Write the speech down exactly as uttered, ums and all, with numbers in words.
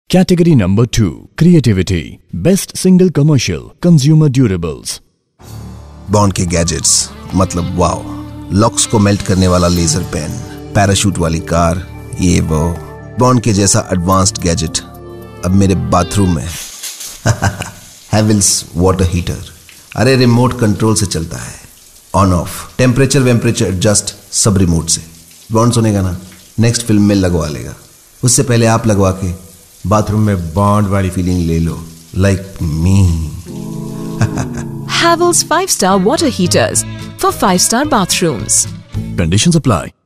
Category number two, creativity, best single commercial, consumer durables. Bond के gadgets मतलब wow, locks को melt करने वाला लेजर पेन, पैराशूट वाली कार, ये वो बॉन्ड के जैसा एडवांस्ड गैजेट अब मेरे बाथरूम में हेवल्स वाटर हीटर। अरे रिमोट कंट्रोल से चलता है, ऑन ऑफ, टेम्परेचर वेम्परेचर एडजस्ट सब रिमोट से। बॉन्ड सुनेगा ना, नेक्स्ट फिल्म में लगवा लेगा। उससे पहले आप लगवा के बाथरूम में बॉन्ड वाली फीलिंग ले लो, like me. Havells five star water heaters for five star bathrooms. Conditions apply.